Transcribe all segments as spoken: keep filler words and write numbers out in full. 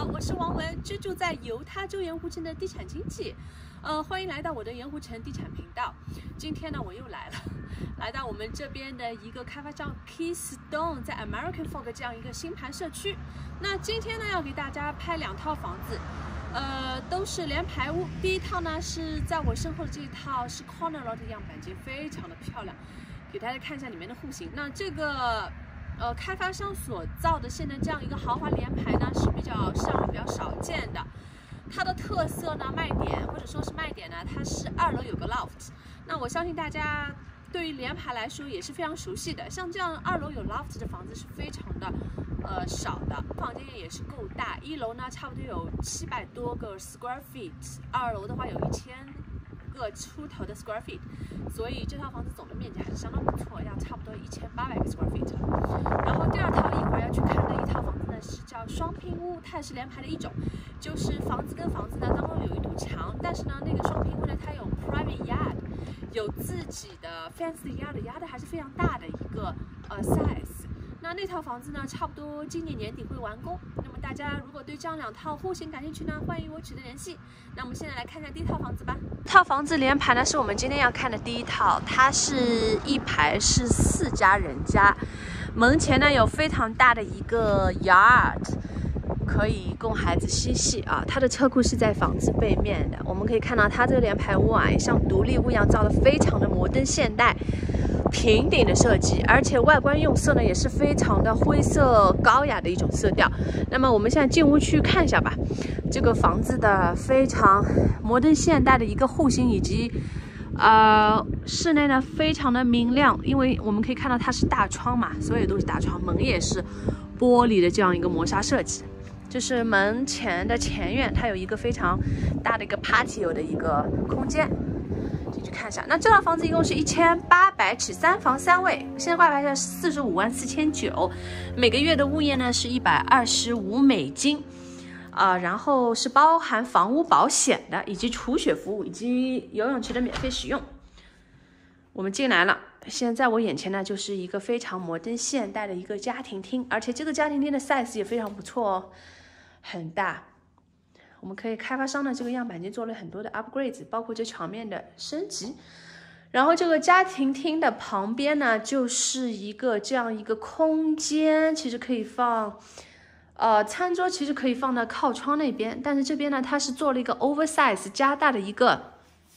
我是王文，居住在犹他州盐湖城的地产经纪。呃，欢迎来到我的盐湖城地产频道。今天呢，我又来了，来到我们这边的一个开发商 Keystone 在 American Fork 这样一个新盘社区。那今天呢，要给大家拍两套房子，呃，都是联排屋。第一套呢是在我身后的这一套是 Corner Lot 样板间，非常的漂亮，给大家看一下里面的户型。那这个。呃，开发商所造的现在这样一个豪华联排呢，是比较市场上比较少见的。它的特色呢，卖点或者说是卖点呢，它是二楼有个 loft。那我相信大家对于联排来说也是非常熟悉的。像这样二楼有 loft 的房子是非常的呃少的，房间也是够大。一楼呢差不多有七百多个 square feet， 二楼的话有一千个出头的 square feet， 所以这套房子总的面积还是相当不错，要差不多一千八百个 square feet。然后第二套一会儿要去看的一套房子呢是叫双拼屋，它也是联排的一种，就是房子跟房子呢当中有一堵墙，但是呢那个双拼屋呢它有 private yard， 有自己的 fancy yard，yard 还是非常大的一个呃 size。那那套房子呢，差不多今年年底会完工。那么大家如果对这样两套户型感兴趣呢，欢迎我取得联系。那我们现在来看一下第一套房子吧。套房子联排呢是我们今天要看的第一套，它是一排是四家人家，门前呢有非常大的一个 yard， 可以供孩子嬉戏啊。它的车库是在房子背面的，我们可以看到它这个联排屋啊，像独立屋一样造的非常的摩登现代。平顶的设计，而且外观用色呢也是非常的灰色高雅的一种色调。那么我们现在进屋去看一下吧，这个房子的非常摩登现代的一个户型，以及呃室内呢非常的明亮，因为我们可以看到它是大窗嘛，所有都是大窗，门也是玻璃的这样一个磨砂设计。就是门前的前院，它有一个非常大的一个 patio 的一个空间。进去看一下，那这套房子一共是一千八百尺，三房三卫，现在挂牌价四十五万四千九，每个月的物业呢是一百二十五美金，啊、呃，然后是包含房屋保险的，以及除雪服务，以及游泳池的免费使用。我们进来了，现在我眼前呢就是一个非常摩登现代的一个家庭厅，而且这个家庭厅的 size 也非常不错哦，很大。我们可以开发商的这个样板间做了很多的 upgrades， 包括这墙面的升级。然后这个家庭厅的旁边呢，就是一个这样一个空间，其实可以放，呃，餐桌其实可以放到靠窗那边，但是这边呢，它是做了一个 oversize 加大的一个，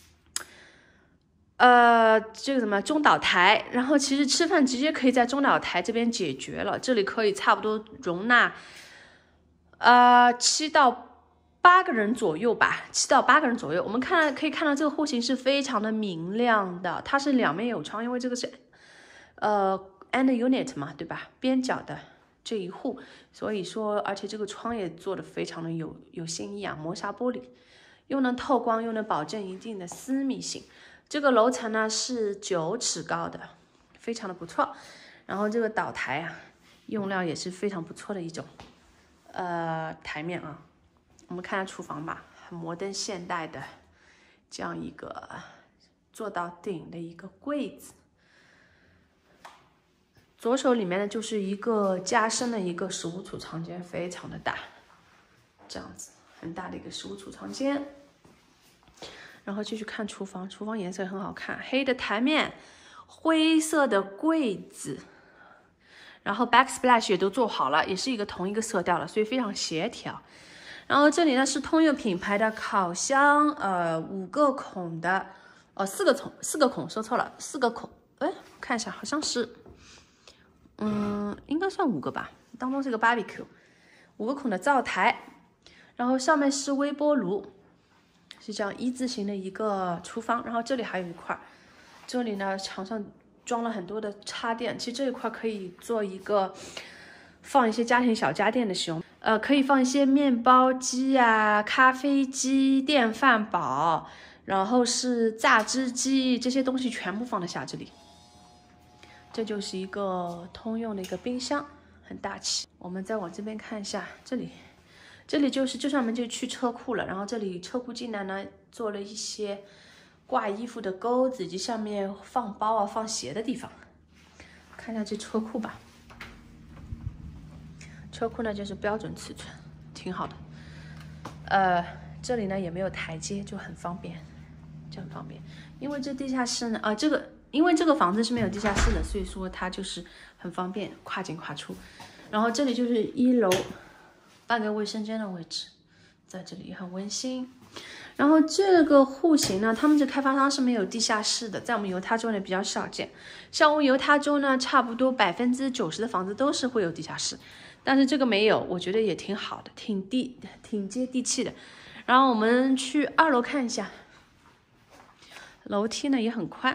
呃，这个什么中岛台，然后其实吃饭直接可以在中岛台这边解决了，这里可以差不多容纳，呃，七到。八个人左右吧，七到八个人左右。我们看可以看到这个户型是非常的明亮的，它是两面有窗，因为这个是呃 end unit 嘛，对吧？边角的这一户，所以说，而且这个窗也做的非常的有有新意啊，磨砂玻璃，又能透光，又能保证一定的私密性。这个楼层呢是九尺高的，非常的不错。然后这个岛台啊，用料也是非常不错的一种呃台面啊。我们看下厨房吧，很摩登现代的这样一个做到顶的一个柜子。左手里面呢就是一个加深的一个食物储藏间，非常的大，这样子很大的一个食物储藏间。然后继续看厨房，厨房颜色很好看，黑的台面，灰色的柜子，然后 backsplash 也都做好了，也是一个同一个色调了，所以非常协调。然后这里呢是通用品牌的烤箱，呃，五个孔的，哦，四个孔，四个孔，说错了，四个孔，哎，看一下，好像是，嗯，应该算五个吧，当中是个 barbecue， 五个孔的灶台，然后上面是微波炉，是这样一字形的一个厨房，然后这里还有一块，这里呢墙上装了很多的插电，其实这一块可以做一个放一些家庭小家电的使用。呃，可以放一些面包机啊、咖啡机、电饭煲，然后是榨汁机，这些东西全部放得下这里。这就是一个通用的一个冰箱，很大气。我们再往这边看一下，这里，这里就是这上面就去车库了，然后这里车库进来呢，做了一些挂衣服的钩子，以及上面放包啊、放鞋的地方。看一下这车库吧。车库呢就是标准尺寸，挺好的。 呃，这里呢也没有台阶，就很方便，就很方便。因为这地下室呢，啊、呃，这个因为这个房子是没有地下室的，所以说它就是很方便跨进跨出。然后这里就是一楼半个卫生间的位置，在这里也很温馨。然后这个户型呢，他们这开发商是没有地下室的，在我们犹他州呢比较少见。像我们犹他州呢，差不多百分之九十的房子都是会有地下室。但是这个没有，我觉得也挺好的，挺地挺接地气的。然后我们去二楼看一下，楼梯呢也很宽。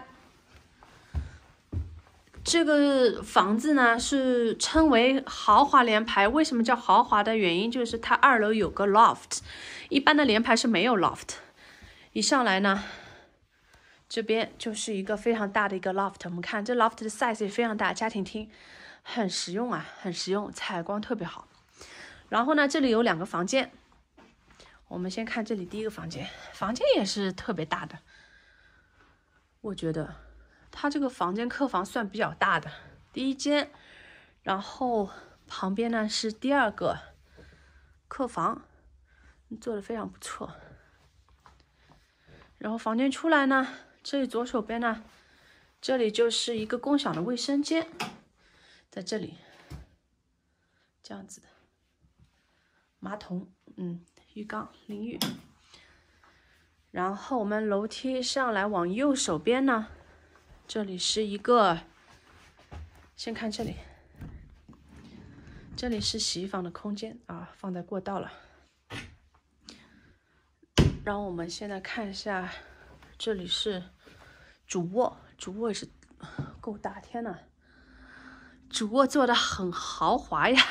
这个房子呢是称为豪华联排，为什么叫豪华的原因就是它二楼有个 loft， 一般的联排是没有 loft。一上来呢，这边就是一个非常大的一个 loft， 我们看这 loft 的 size 也非常大，家庭厅。很实用啊，很实用，采光特别好。然后呢，这里有两个房间，我们先看这里第一个房间，房间也是特别大的。我觉得它这个房间客房算比较大的，第一间，然后旁边呢是第二个客房，做的非常不错。然后房间出来呢，这里左手边呢，这里就是一个共享的卫生间。在这里，这样子的马桶，嗯，浴缸、淋浴。然后我们楼梯上来往右手边呢，这里是一个，先看这里，这里是洗衣房的空间啊，放在过道了。然后我们现在看一下，这里是主卧，主卧也是够大，天呐！主卧做的很豪华呀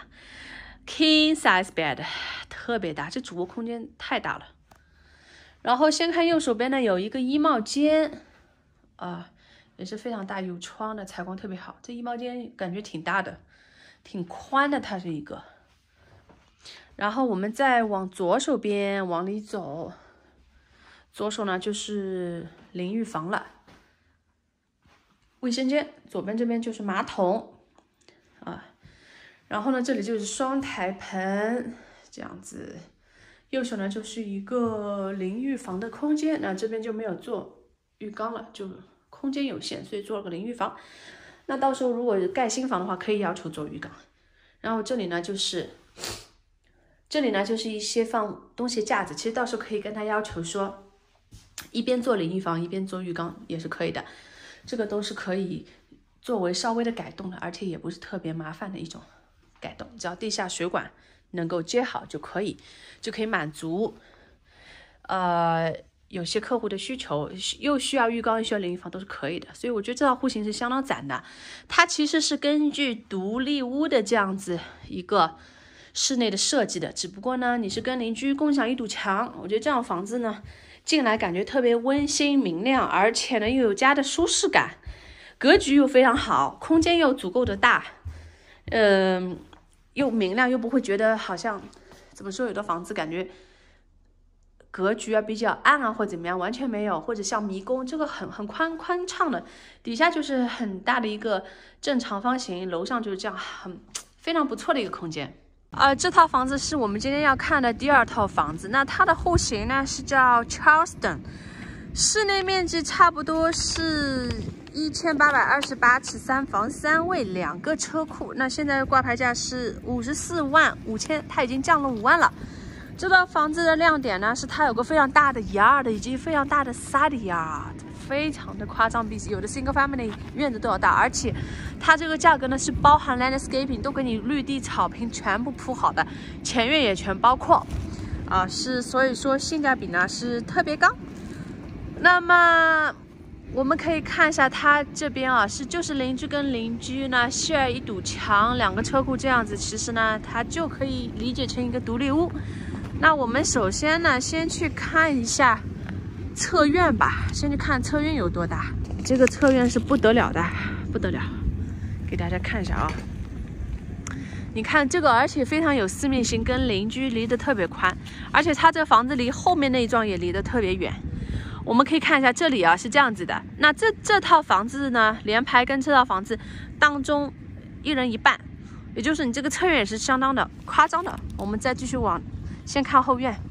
，king size bed 特别大，这主卧空间太大了。然后先看右手边呢，有一个衣帽间，啊，也是非常大，有窗的，采光特别好。这衣帽间感觉挺大的，挺宽的，它是一个。然后我们再往左手边往里走，左手呢就是淋浴房了。卫生间左边这边就是马桶啊，然后呢这里就是双台盆这样子，右手呢就是一个淋浴房的空间，那这边就没有做浴缸了，就空间有限，所以做了个淋浴房。那到时候如果盖新房的话，可以要求做浴缸。然后这里呢就是这里呢就是一些放东西架子，其实到时候可以跟他要求说，一边做淋浴房一边做浴缸也是可以的。这个都是可以作为稍微的改动的，而且也不是特别麻烦的一种改动，只要地下水管能够接好就可以，就可以满足呃有些客户的需求，又需要浴缸又需要淋浴房都是可以的。所以我觉得这套户型是相当赞的，它其实是根据独立屋的这样子一个室内的设计的，只不过呢你是跟邻居共享一堵墙，我觉得这样房子呢进来感觉特别温馨明亮，而且呢又有家的舒适感，格局又非常好，空间又足够的大，嗯、呃，又明亮，又不会觉得好像怎么说，有的房子感觉格局啊比较暗啊或怎么样，完全没有，或者像迷宫，这个很很宽宽敞的，底下就是很大的一个正长方形，楼上就是这样，很非常不错的一个空间。呃，这套房子是我们今天要看的第二套房子。那它的户型呢是叫 Charleston， 室内面积差不多是一千八百二十八尺，三房三卫，两个车库。那现在挂牌价是五十四万五千，它已经降了五万了。这套房子的亮点呢是它有个非常大的 yard 以及非常大的 side yard。非常的夸张，比有的 single family 院子都要大，而且它这个价格呢是包含 landscaping， 都给你绿地草坪全部铺好的，前院也全包括，啊，是所以说性价比呢是特别高。那么我们可以看一下它这边啊，是就是邻居跟邻居呢 share 一堵墙，两个车库这样子，其实呢它就可以理解成一个独立屋。那我们首先呢先去看一下侧院吧，先去看侧院有多大。这个侧院是不得了的，不得了，给大家看一下啊。你看这个，而且非常有私密性，跟邻居离得特别宽，而且它这房子离后面那一幢也离得特别远。我们可以看一下这里啊，是这样子的。那这这套房子呢，联排跟这套房子当中一人一半，也就是你这个侧院也是相当的夸张的。我们再继续往，先看后院。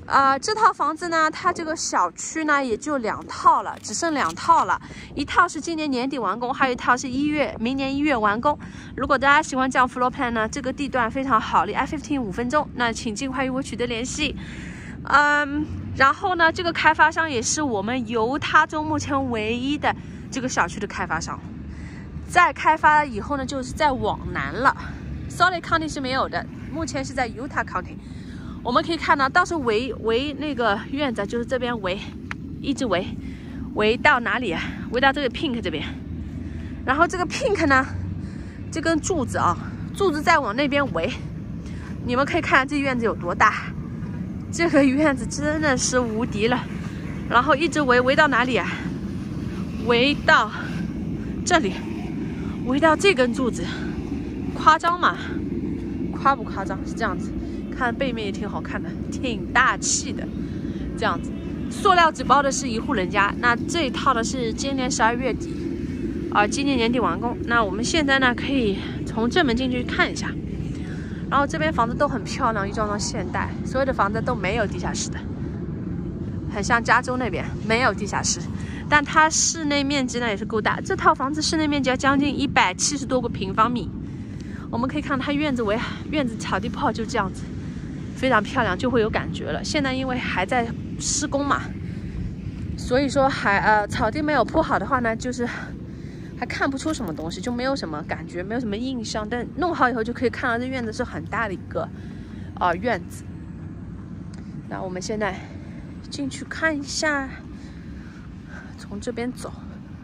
啊、呃，这套房子呢，它这个小区呢也就两套了，只剩两套了，一套是今年年底完工，还有一套是一月明年一月完工。如果大家喜欢这样 floor plan 呢，这个地段非常好，离 I 十五 五分钟，那请尽快与我取得联系。嗯，然后呢，这个开发商也是我们犹他州目前唯一的这个小区的开发商。在开发以后呢，就是在往南了 ，Solid County 是没有的，目前是在 Utah County。我们可以看到，倒是围围那个院子，就是这边围，一直围，围到哪里啊？围到这个 pink 这边。然后这个 pink 呢，这根柱子啊，柱子再往那边围，你们可以看这院子有多大。这个院子真的是无敌了。然后一直围围到哪里啊？围到这里，围到这根柱子，夸张吗？夸不夸张？是这样子。看背面也挺好看的，挺大气的，这样子。塑料纸包的是一户人家，那这一套的是今年十二月底，啊、呃，今年年底完工。那我们现在呢，可以从正门进去看一下。然后这边房子都很漂亮，一幢幢现代，所有的房子都没有地下室的，很像加州那边没有地下室，但它室内面积呢也是够大。这套房子室内面积要将近一百七十多个平方米。我们可以看它院子围院子草地泡就这样子。非常漂亮，就会有感觉了。现在因为还在施工嘛，所以说还呃草地没有铺好的话呢，就是还看不出什么东西，就没有什么感觉，没有什么印象。但弄好以后就可以看到这院子是很大的一个啊、呃、院子。那我们现在进去看一下，从这边走，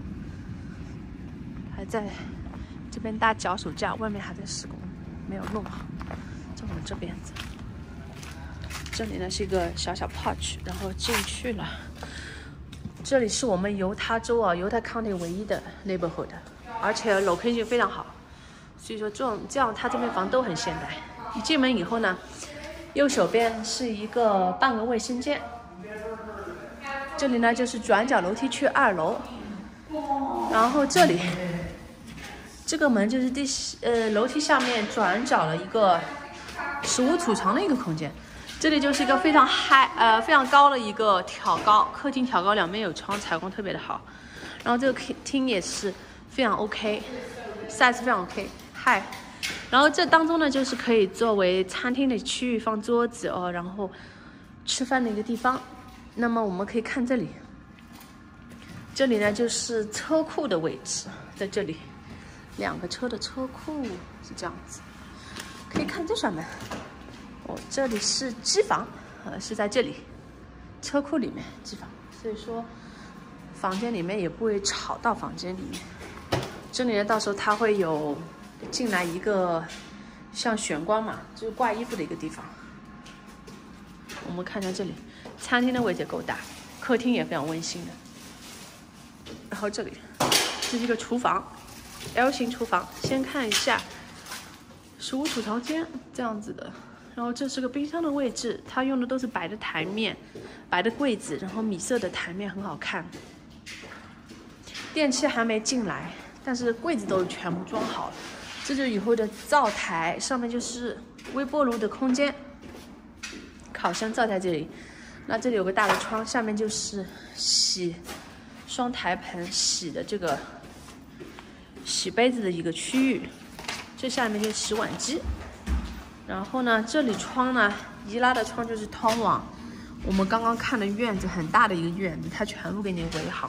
还在这边搭脚手架，外面还在施工，没有弄好。就我们这边子。这里呢是一个小小 porch， 然后进去了。这里是我们犹他州啊，犹他 county 唯一的 neighborhood， 而且 location 非常好，所以说这种这样它这边房都很现代。一进门以后呢，右手边是一个半个卫生间，这里呢就是转角楼梯去二楼，然后这里这个门就是第呃楼梯下面转角了一个食物储藏的一个空间。这里就是一个非常嗨呃非常高的一个挑高，客厅挑高，两边有窗，采光特别的好。然后这个厅也是非常 OK，size 非常 OK， 嗨。然后这当中呢，就是可以作为餐厅的区域，放桌子哦，然后吃饭的一个地方。那么我们可以看这里，这里呢就是车库的位置，在这里两个车的车库是这样子，可以看这扇门。哦，这里是机房，呃，是在这里，车库里面机房，所以说房间里面也不会吵到房间里面。这里呢，到时候它会有进来一个像玄关嘛，就是挂衣服的一个地方。我们看一下这里，餐厅的位置够大，客厅也非常温馨的。然后这里这是一个厨房 ，L 型厨房，先看一下食物储藏间这样子的。然后这是个冰箱的位置，它用的都是白的台面，白的柜子，然后米色的台面很好看。电器还没进来，但是柜子都全部装好了。这就是以后的灶台，上面就是微波炉的空间，烤箱灶台这里。那这里有个大的窗，下面就是洗双台盆洗的这个洗杯子的一个区域，这下面就是洗碗机。然后呢，这里窗呢，移拉的窗就是通往我们刚刚看的院子，很大的一个院子，它全部给你围好。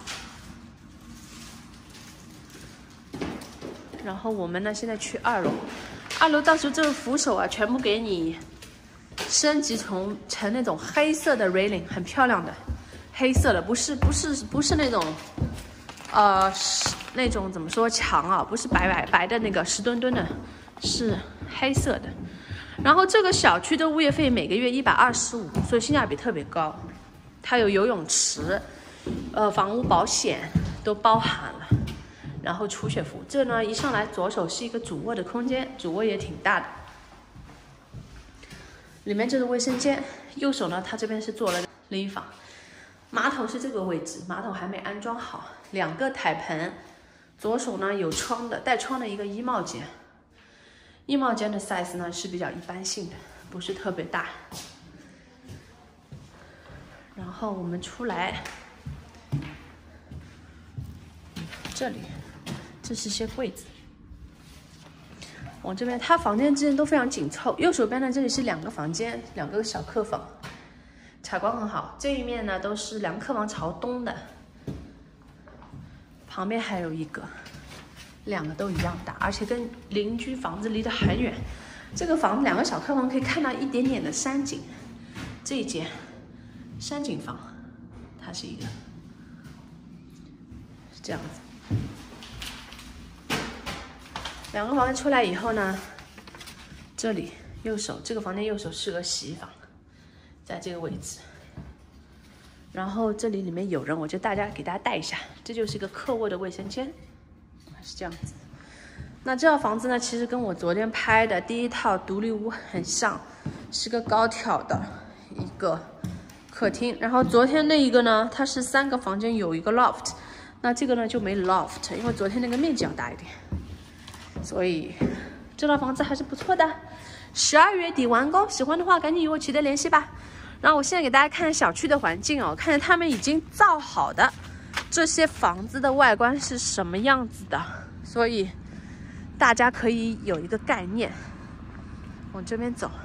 然后我们呢，现在去二楼，二楼到时候这个扶手啊，全部给你升级成成那种黑色的 railing， 很漂亮的黑色的，不是不是不是那种呃那种怎么说墙啊，不是白白白的那个石墩墩的，是黑色的。然后这个小区的物业费每个月一百二十五，所以性价比特别高。它有游泳池，呃，房屋保险都包含了，然后除雪服。这呢，一上来左手是一个主卧的空间，主卧也挺大的。里面就是卫生间，右手呢，它这边是做了淋浴房，马桶是这个位置，马桶还没安装好，两个台盆。左手呢有窗的，带窗的一个衣帽间。衣帽间的 size 呢是比较一般性的，不是特别大。 然后我们出来，这里，这是些柜子。往这边，它房间之间都非常紧凑。右手边呢，这里是两个房间，两个小客房，采光很好。这一面呢都是两个客房朝东的，旁边还有一个，两个都一样大，而且跟邻居房子离得很远。这个房子两个小客房可以看到一点点的山景。这一间山景房，它是一个是这样子。两个房间出来以后呢，这里右手这个房间右手是个洗衣房，在这个位置。然后这里里面有人，我就大家给大家带一下，这就是一个客卧的卫生间，是这样子。那这套房子呢，其实跟我昨天拍的第一套独立屋很像，是个高挑的一个客厅。然后昨天那一个呢，它是三个房间有一个 loft， 那这个呢就没 loft， 因为昨天那个面积要大一点。所以这套房子还是不错的，十二月底完工，喜欢的话赶紧与我取得联系吧。然后我现在给大家看小区的环境哦，看见他们已经造好的这些房子的外观是什么样子的，所以大家可以有一个概念。往这边走，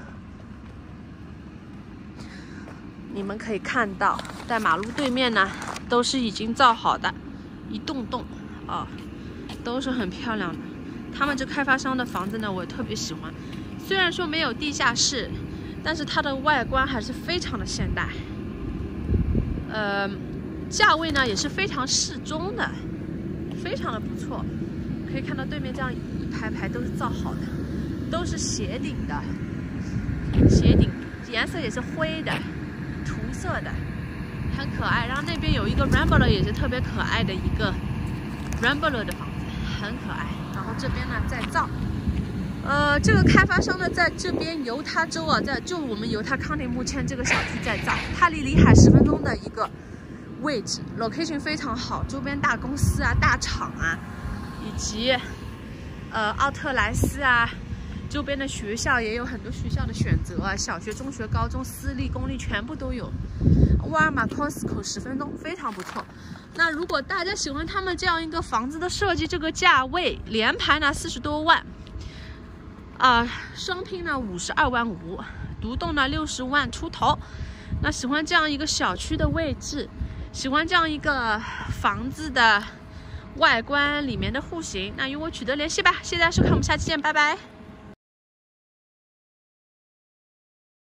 你们可以看到，在马路对面呢，都是已经造好的一栋栋啊、哦，都是很漂亮的。他们这开发商的房子呢，我特别喜欢。虽然说没有地下室，但是它的外观还是非常的现代。呃，价位呢也是非常适中的，非常的不错。可以看到对面这样一排排都是造好的，都是斜顶的，斜顶颜色也是灰的、涂色的，很可爱。然后那边有一个 Rambler 也是特别可爱的一个 Rambler 的房子，很可爱。然后这边呢在造，呃，这个开发商呢在这边犹他州啊，在就我们犹他 County 目前这个小区在造，它离里海十分钟的一个位置 ，location 非常好，周边大公司啊、大厂啊，以及呃奥特莱斯啊，周边的学校也有很多学校的选择啊，小学、中学、高中、私立、公立全部都有。沃尔玛 Costco 十分钟，非常不错。那如果大家喜欢他们这样一个房子的设计，这个价位连排呢四十多万，啊、呃，双拼呢五十二万五，独栋呢六十万出头。那喜欢这样一个小区的位置，喜欢这样一个房子的外观里面的户型，那与我取得联系吧。谢谢大家收看，我们下期见，拜拜。